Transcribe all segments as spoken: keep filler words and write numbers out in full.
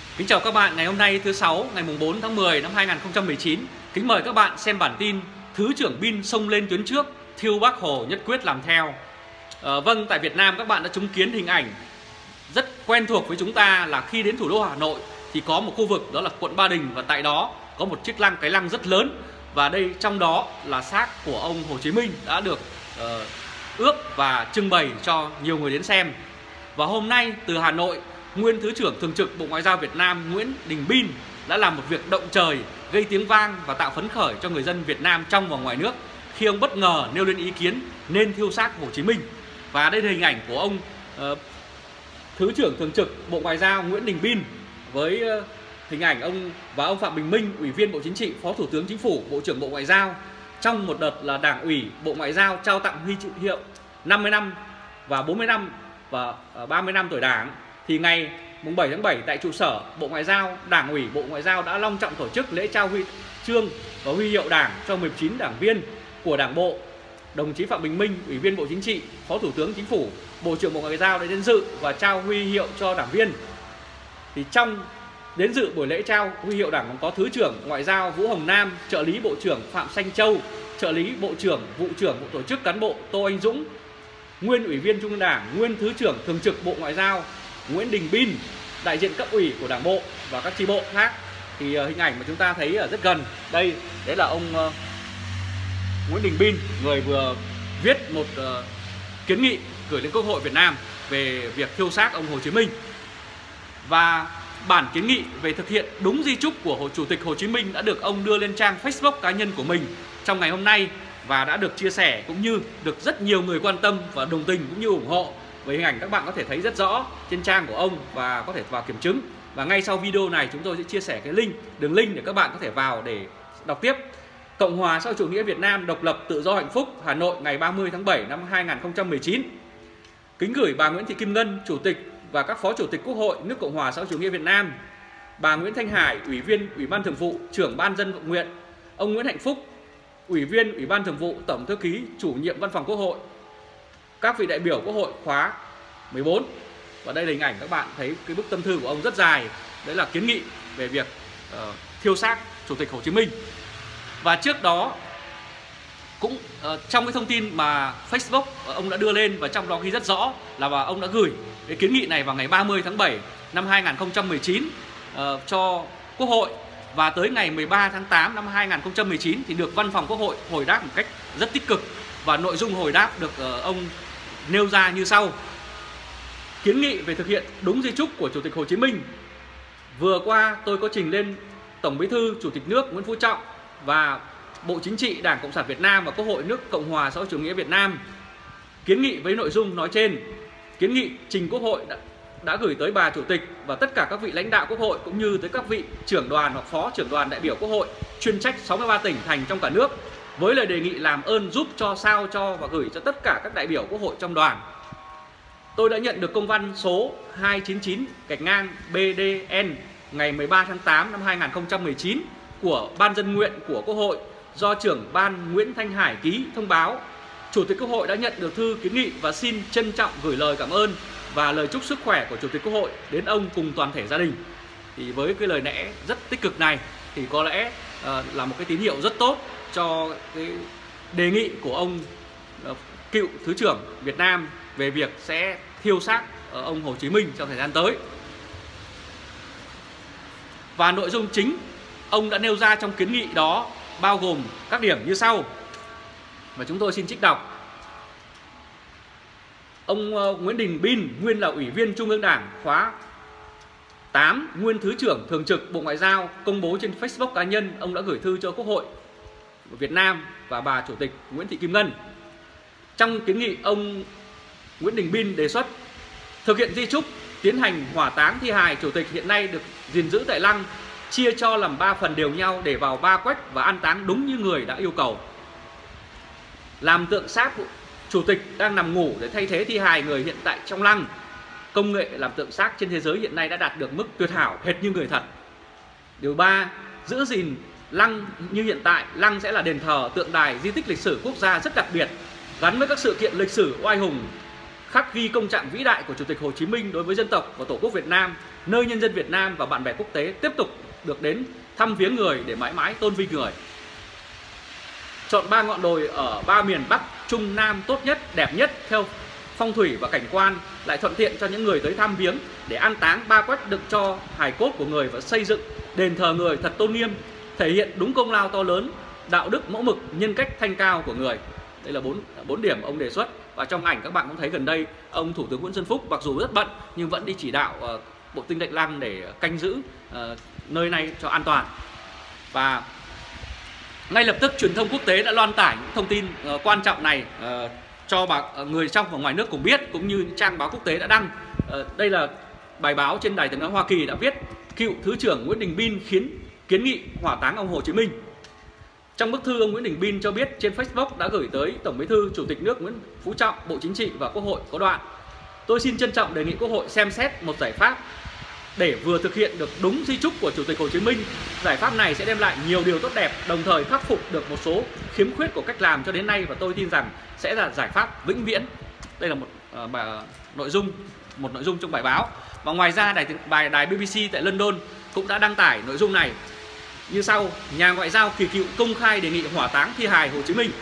Kính chào các bạn, ngày hôm nay thứ sáu ngày bốn tháng mười năm hai nghìn không trăm mười chín. Kính mời các bạn xem bản tin Thứ trưởng Bin xông lên tuyến trước, thiêu Bác Hồ nhất quyết làm theo. à, Vâng, tại Việt Nam các bạn đã chứng kiến hình ảnh rất quen thuộc với chúng ta là khi đến thủ đô Hà Nội thì có một khu vực đó là quận Ba Đình, và tại đó có một chiếc lăng, cái lăng rất lớn, và đây trong đó là xác của ông Hồ Chí Minh đã được uh, ướp và trưng bày cho nhiều người đến xem. Và hôm nay từ Hà Nội, nguyên Thứ trưởng Thường trực Bộ Ngoại giao Việt Nam Nguyễn Đình Bin đã làm một việc động trời, gây tiếng vang và tạo phấn khởi cho người dân Việt Nam trong và ngoài nước khi ông bất ngờ nêu lên ý kiến nên thiêu xác Hồ Chí Minh. Và đây là hình ảnh của ông uh, Thứ trưởng Thường trực Bộ Ngoại giao Nguyễn Đình Bin với uh, hình ảnh ông và ông Phạm Bình Minh, Ủy viên Bộ Chính trị, Phó Thủ tướng Chính phủ, Bộ trưởng Bộ Ngoại giao, trong một đợt là Đảng ủy Bộ Ngoại giao trao tặng huy hiệu năm mươi năm và bốn mươi năm và ba mươi năm tuổi Đảng. Thì ngày bảy tháng bảy tại trụ sở Bộ Ngoại giao, Đảng ủy Bộ Ngoại giao đã long trọng tổ chức lễ trao huy chương và huy hiệu Đảng cho mười chín đảng viên của Đảng bộ. Đồng chí Phạm Bình Minh, Ủy viên Bộ Chính trị, Phó Thủ tướng Chính phủ, Bộ trưởng Bộ Ngoại giao đã đến dự và trao huy hiệu cho đảng viên. Thì trong đến dự buổi lễ trao huy hiệu Đảng còn có Thứ trưởng Ngoại giao Vũ Hồng Nam, trợ lý Bộ trưởng Phạm Xanh Châu, trợ lý Bộ trưởng, Vụ trưởng Bộ Tổ chức Cán bộ Tô Anh Dũng, nguyên Ủy viên Trung ương Đảng, nguyên Thứ trưởng Thường trực Bộ Ngoại giao Nguyễn Đình Bin, đại diện cấp ủy của Đảng bộ và các chi bộ khác. Thì uh, hình ảnh mà chúng ta thấy ở rất gần đây, đấy là ông uh, Nguyễn Đình Bin, người vừa viết một uh, kiến nghị gửi lên Quốc hội Việt Nam về việc thiêu xác ông Hồ Chí Minh. Và bản kiến nghị về thực hiện đúng di chúc của Hồ Chủ tịch Hồ Chí Minh đã được ông đưa lên trang Facebook cá nhân của mình trong ngày hôm nay và đã được chia sẻ cũng như được rất nhiều người quan tâm và đồng tình cũng như ủng hộ. Với hình ảnh các bạn có thể thấy rất rõ trên trang của ông và có thể vào kiểm chứng. Và ngay sau video này chúng tôi sẽ chia sẻ cái link, đường link để các bạn có thể vào để đọc tiếp. Cộng hòa xã hội chủ nghĩa Việt Nam độc lập tự do hạnh phúc, Hà Nội, ngày ba mươi tháng bảy năm hai nghìn không trăm mười chín. Kính gửi bà Nguyễn Thị Kim Ngân, Chủ tịch và các Phó Chủ tịch Quốc hội nước Cộng hòa xã hội chủ nghĩa Việt Nam, bà Nguyễn Thanh Hải, Ủy viên Ủy ban Thường vụ, Trưởng Ban Dân vận nguyện, ông Nguyễn Hạnh Phúc, Ủy viên Ủy ban Thường vụ, Tổng thư ký, Chủ nhiệm Văn phòng Quốc hội, các vị đại biểu Quốc hội khóa mười bốn. Và đây là hình ảnh các bạn thấy cái bức tâm thư của ông rất dài. Đấy là kiến nghị về việc uh, thiêu xác Chủ tịch Hồ Chí Minh. Và trước đó cũng uh, trong cái thông tin mà Facebook uh, ông đã đưa lên, và trong đó ghi rất rõ là và ông đã gửi cái kiến nghị này vào ngày ba mươi tháng bảy năm hai nghìn không trăm mười chín uh, cho Quốc hội, và tới ngày mười ba tháng tám năm hai nghìn không trăm mười chín thì được Văn phòng Quốc hội hồi đáp một cách rất tích cực. Và nội dung hồi đáp được uh, ông nêu ra như sau: kiến nghị về thực hiện đúng di chúc của Chủ tịch Hồ Chí Minh. Vừa qua tôi có trình lên Tổng Bí thư Chủ tịch nước Nguyễn Phú Trọng và Bộ Chính trị, Đảng Cộng sản Việt Nam và Quốc hội nước Cộng hòa xã hội chủ nghĩa Việt Nam kiến nghị với nội dung nói trên. Kiến nghị trình Quốc hội đã, đã gửi tới bà Chủ tịch và tất cả các vị lãnh đạo Quốc hội cũng như tới các vị trưởng đoàn hoặc phó trưởng đoàn đại biểu Quốc hội chuyên trách sáu mươi ba tỉnh thành trong cả nước, với lời đề nghị làm ơn giúp cho sao cho và gửi cho tất cả các đại biểu Quốc hội trong đoàn. Tôi đã nhận được công văn số hai chín chín gạch ngang B D N ngày mười ba tháng tám năm hai nghìn không trăm mười chín của Ban Dân nguyện của Quốc hội do trưởng ban Nguyễn Thanh Hải ký, thông báo Chủ tịch Quốc hội đã nhận được thư kiến nghị và xin trân trọng gửi lời cảm ơn và lời chúc sức khỏe của Chủ tịch Quốc hội đến ông cùng toàn thể gia đình. Thì với cái lời lẽ rất tích cực này thì có lẽ uh, là một cái tín hiệu rất tốt cho cái đề nghị của ông uh, cựu Thứ trưởng Việt Nam về việc sẽ thiêu xác uh, ông Hồ Chí Minh trong thời gian tới. Và nội dung chính ông đã nêu ra trong kiến nghị đó bao gồm các điểm như sau, và chúng tôi xin trích đọc. Ông uh, Nguyễn Đình Bin, nguyên là Ủy viên Trung ương Đảng khóa tám, nguyên Thứ trưởng Thường trực Bộ Ngoại giao, công bố trên Facebook cá nhân, ông đã gửi thư cho Quốc hội Việt Nam và bà Chủ tịch Nguyễn Thị Kim Ngân. Trong kiến nghị, ông Nguyễn Đình Bin đề xuất thực hiện di chúc, tiến hành hỏa táng thi hài Chủ tịch hiện nay được gìn giữ tại lăng, chia cho làm ba phần đều nhau để vào ba quách và an táng đúng như người đã yêu cầu. Làm tượng xác Chủ tịch đang nằm ngủ để thay thế thi hài người hiện tại trong lăng. Công nghệ làm tượng xác trên thế giới hiện nay đã đạt được mức tuyệt hảo, hệt như người thật. Điều ba, giữ gìn lăng như hiện tại. Lăng sẽ là đền thờ, tượng đài, di tích lịch sử quốc gia rất đặc biệt, gắn với các sự kiện lịch sử oai hùng, khắc ghi công trạng vĩ đại của Chủ tịch Hồ Chí Minh đối với dân tộc và Tổ quốc Việt Nam, nơi nhân dân Việt Nam và bạn bè quốc tế tiếp tục được đến thăm viếng người để mãi mãi tôn vinh người. Chọn ba ngọn đồi ở ba miền Bắc, Trung, Nam tốt nhất, đẹp nhất theo phong thủy và cảnh quan, lại thuận tiện cho những người tới thăm viếng để an táng, ba quách đựng cho hài cốt của người và xây dựng đền thờ người thật tôn nghiêm, thể hiện đúng công lao to lớn, đạo đức mẫu mực, nhân cách thanh cao của người. Đây là bốn bốn điểm ông đề xuất. Và trong ảnh các bạn cũng thấy gần đây ông Thủ tướng Nguyễn Xuân Phúc mặc dù rất bận nhưng vẫn đi chỉ đạo uh, bộ Tinh Lệnh Lăng để canh giữ uh, nơi này cho an toàn. Và ngay lập tức truyền thông quốc tế đã loan tải những thông tin uh, quan trọng này uh, cho bà, uh, người trong và ngoài nước cùng biết, cũng như trang báo quốc tế đã đăng. Uh, đây là bài báo trên Đài Tiếng nói Hoa Kỳ đã viết: cựu Thứ trưởng Nguyễn Đình Bin khiến kiến nghị hỏa táng ông Hồ Chí Minh. Trong bức thư, ông Nguyễn Đình Bin cho biết trên Facebook đã gửi tới Tổng Bí thư Chủ tịch nước Nguyễn Phú Trọng, Bộ Chính trị và Quốc hội có đoạn: tôi xin trân trọng đề nghị Quốc hội xem xét một giải pháp để vừa thực hiện được đúng di chúc của Chủ tịch Hồ Chí Minh. Giải pháp này sẽ đem lại nhiều điều tốt đẹp, đồng thời khắc phục được một số khiếm khuyết của cách làm cho đến nay, và tôi tin rằng sẽ là giải pháp vĩnh viễn. Đây là một uh, bài, nội dung một nội dung trong bài báo. Và ngoài ra đài bài đài bê bê xê tại London cũng đã đăng tải nội dung này như sau: nhà ngoại giao Kỳ Cựu công khai đề nghị hỏa táng thi hài Hồ Chí Minh.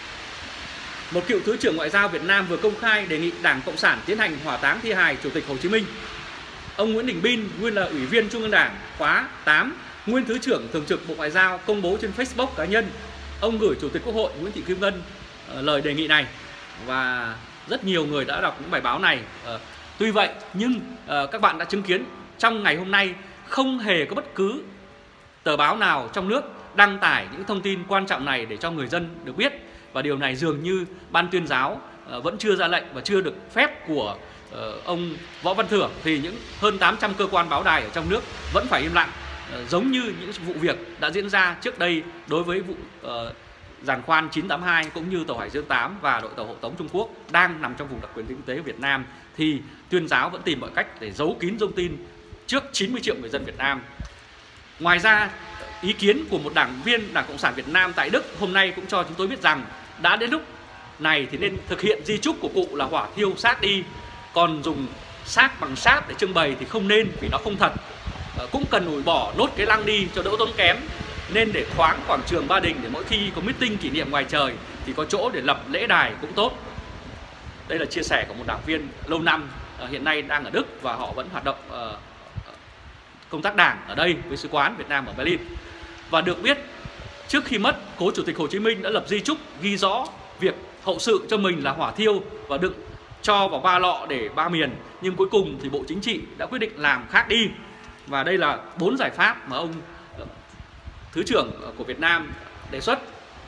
Một cựu Thứ trưởng Ngoại giao Việt Nam vừa công khai đề nghị Đảng Cộng sản tiến hành hỏa táng thi hài Chủ tịch Hồ Chí Minh. Ông Nguyễn Đình Bin, nguyên là Ủy viên Trung ương Đảng khóa tám, nguyên Thứ trưởng Thường trực Bộ Ngoại giao, công bố trên Facebook cá nhân. Ông gửi Chủ tịch Quốc hội Nguyễn Thị Kim Ngân uh, lời đề nghị này, và rất nhiều người đã đọc những bài báo này. Uh, tuy vậy nhưng uh, các bạn đã chứng kiến trong ngày hôm nay không hề có bất cứ tờ báo nào trong nước đăng tải những thông tin quan trọng này để cho người dân được biết. Và điều này dường như Ban Tuyên giáo uh, vẫn chưa ra lệnh và chưa được phép của uh, ông Võ Văn Thưởng, thì những hơn tám trăm cơ quan báo đài ở trong nước vẫn phải im lặng, uh, giống như những vụ việc đã diễn ra trước đây đối với vụ uh, giàn khoan chín tám hai cũng như tàu Hải Dương tám và đội tàu hộ tống Trung Quốc đang nằm trong vùng đặc quyền kinh tế Việt Nam, thì Tuyên giáo vẫn tìm mọi cách để giấu kín thông tin trước chín mươi triệu người dân Việt Nam. Ngoài ra, ý kiến của một đảng viên Đảng Cộng sản Việt Nam tại Đức hôm nay cũng cho chúng tôi biết rằng đã đến lúc này thì nên thực hiện di chúc của cụ là hỏa thiêu xác đi, còn dùng xác bằng sáp để trưng bày thì không nên, vì nó không thật. À, cũng cần ủi bỏ nốt cái lăng đi cho đỡ tốn kém, nên để thoáng quảng trường Ba Đình để mỗi khi có meeting kỷ niệm ngoài trời thì có chỗ để lập lễ đài cũng tốt. Đây là chia sẻ của một đảng viên lâu năm uh, hiện nay đang ở Đức và họ vẫn hoạt động uh, công tác đảng ở đây với Sứ quán Việt Nam ở Berlin. Và được biết trước khi mất, cố Chủ tịch Hồ Chí Minh đã lập di chúc ghi rõ việc hậu sự cho mình là hỏa thiêu và đựng cho vào ba lọ để ba miền, nhưng cuối cùng thì Bộ Chính trị đã quyết định làm khác đi. Và đây là bốn giải pháp mà ông Thứ trưởng của Việt Nam đề xuất.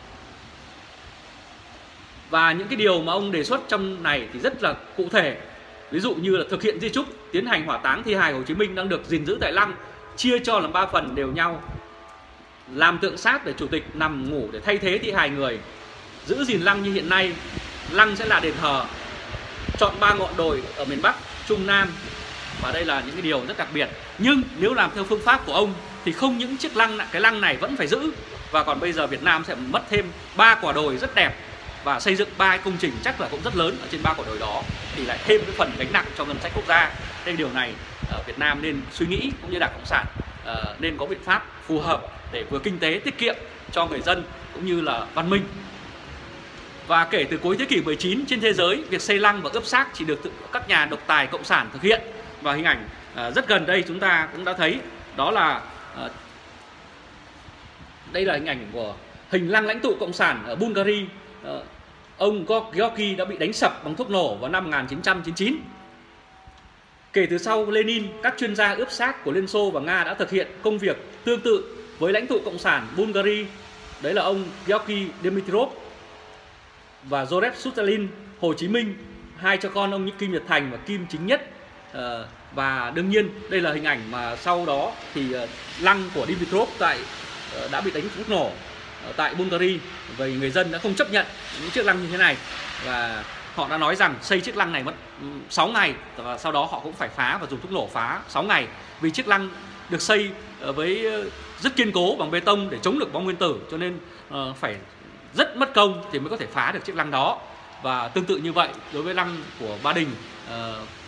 Và những cái điều mà ông đề xuất trong này thì rất là cụ thể. Ví dụ như là thực hiện di chúc, tiến hành hỏa táng thi hài Hồ Chí Minh đang được gìn giữ tại lăng, chia cho làm ba phần đều nhau, làm tượng sáp để Chủ tịch nằm ngủ để thay thế thi hài người, giữ gìn lăng như hiện nay. Lăng sẽ là đền thờ, chọn ba ngọn đồi ở miền Bắc, Trung, Nam. Và đây là những cái điều rất đặc biệt. Nhưng nếu làm theo phương pháp của ông thì không những chiếc lăng, cái lăng này vẫn phải giữ, và còn bây giờ Việt Nam sẽ mất thêm ba quả đồi rất đẹp và xây dựng ba công trình chắc là cũng rất lớn ở trên ba quả đồi đó, thì lại thêm cái phần gánh nặng cho ngân sách quốc gia. Nên điều này uh, Việt Nam nên suy nghĩ, cũng như Đảng Cộng sản uh, nên có biện pháp phù hợp để vừa kinh tế tiết kiệm cho người dân cũng như là văn minh. Và kể từ cuối thế kỷ mười chín, trên thế giới việc xây lăng và ướp xác chỉ được tự, các nhà độc tài cộng sản thực hiện. Và hình ảnh uh, rất gần đây chúng ta cũng đã thấy, đó là uh, đây là hình ảnh của hình lăng lãnh tụ cộng sản ở Bulgaria. Uh, ông Georgy đã bị đánh sập bằng thuốc nổ vào năm một nghìn chín trăm chín mươi chín. Kể từ sau Lenin, các chuyên gia ướp xác của Liên Xô và Nga đã thực hiện công việc tương tự với lãnh tụ cộng sản Bulgaria. Đấy là ông Georgy Dimitrov và Joseph Stalin. Hồ Chí Minh, hai cho con ông Kim Nhật Thành và Kim Chính Nhất. Uh, và đương nhiên đây là hình ảnh mà sau đó thì uh, lăng của Dimitrov tại uh, đã bị đánh thuốc nổ uh, tại Bulgaria, vì người dân đã không chấp nhận những chiếc lăng như thế này, và họ đã nói rằng xây chiếc lăng này mất sáu ngày, và sau đó họ cũng phải phá và dùng thuốc nổ phá sáu ngày, vì chiếc lăng được xây uh, với uh, rất kiên cố bằng bê tông để chống được bom nguyên tử, cho nên uh, phải rất mất công thì mới có thể phá được chiếc lăng đó. Và tương tự như vậy đối với lăng của Ba Đình, uh,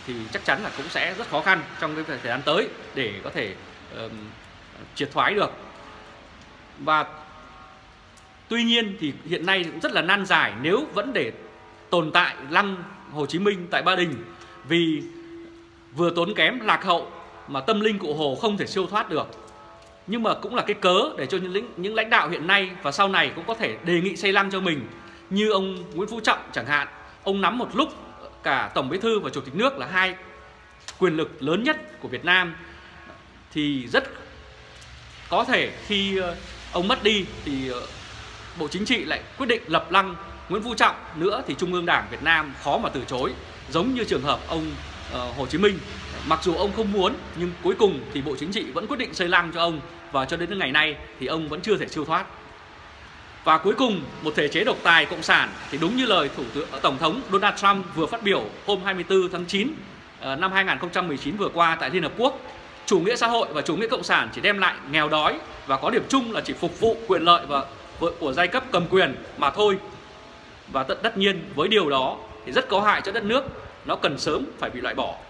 thì chắc chắn là cũng sẽ rất khó khăn trong cái thời gian tới để có thể uh, triệt thoái được. Và tuy nhiên thì hiện nay cũng rất là nan giải nếu vẫn để tồn tại lăng Hồ Chí Minh tại Ba Đình, vì vừa tốn kém, lạc hậu mà tâm linh Cụ Hồ không thể siêu thoát được. Nhưng mà cũng là cái cớ để cho những, những lãnh đạo hiện nay và sau này cũng có thể đề nghị xây lăng cho mình. Như ông Nguyễn Phú Trọng chẳng hạn, ông nắm một lúc cả Tổng Bí thư và Chủ tịch nước là hai quyền lực lớn nhất của Việt Nam, thì rất có thể khi ông mất đi thì Bộ Chính trị lại quyết định lập lăng Nguyễn Phú Trọng nữa thì Trung ương Đảng Việt Nam khó mà từ chối. Giống như trường hợp ông uh, Hồ Chí Minh, mặc dù ông không muốn nhưng cuối cùng thì Bộ Chính trị vẫn quyết định xây lăng cho ông, và cho đến ngày nay thì ông vẫn chưa thể siêu thoát. Và cuối cùng, một thể chế độc tài cộng sản thì đúng như lời Thủ tướng Tổng thống Donald Trump vừa phát biểu hôm hai mươi tư tháng chín uh, năm hai nghìn không trăm mười chín vừa qua tại Liên Hợp Quốc. Chủ nghĩa xã hội và chủ nghĩa cộng sản chỉ đem lại nghèo đói và có điểm chung là chỉ phục vụ quyền lợi và của giai cấp cầm quyền mà thôi. Và tất nhiên với điều đó thì rất có hại cho đất nước, nó cần sớm phải bị loại bỏ.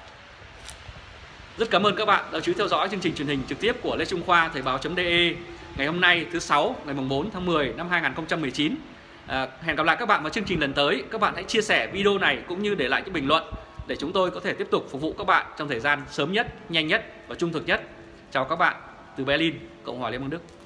Rất cảm ơn các bạn đã chú ý theo dõi chương trình truyền hình trực tiếp của Lê Trung Khoa Thời báo.de ngày hôm nay thứ sáu ngày bốn tháng mười năm hai nghìn không trăm mười chín. À, hẹn gặp lại các bạn vào chương trình lần tới. Các bạn hãy chia sẻ video này cũng như để lại những bình luận để chúng tôi có thể tiếp tục phục vụ các bạn trong thời gian sớm nhất, nhanh nhất và trung thực nhất. Chào các bạn từ Berlin, Cộng hòa Liên bang Đức.